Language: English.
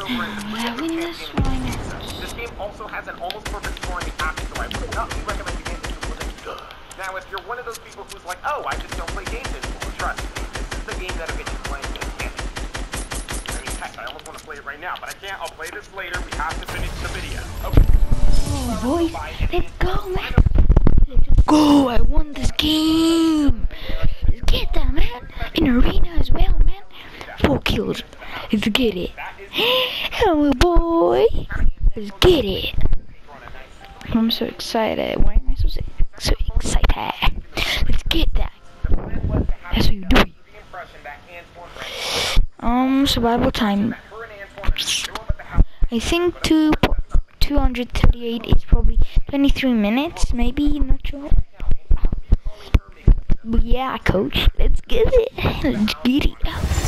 I win this one. This game also has an almost perfect scoring app, so I would not recommend you get into it. Now, if you're one of those people who's like, oh, I just don't play games anymore, trust me, this is the game that'll get you playing this game. I mean, heck, I almost want to play it right now, but I can't. I'll play this later. We have to finish the video. Okay. Oh, boys, let's go, man. Let's go. I won this game. Let's get that, man. In arena as well, man. 4 kills. Let's get it. Hello, boy. Let's get it. I'm so excited. Why am I so excited? Let's get that. That's what you do. Survival time. I think 238 is probably 23 minutes, maybe, not sure. But yeah, coach, let's get it. Let's get it.